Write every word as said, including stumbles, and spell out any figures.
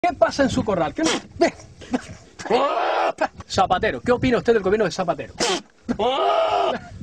¿Qué pasa en su corral? ¿Qué no? Ve. Zapatero, ¿qué opina usted del gobierno de Zapatero?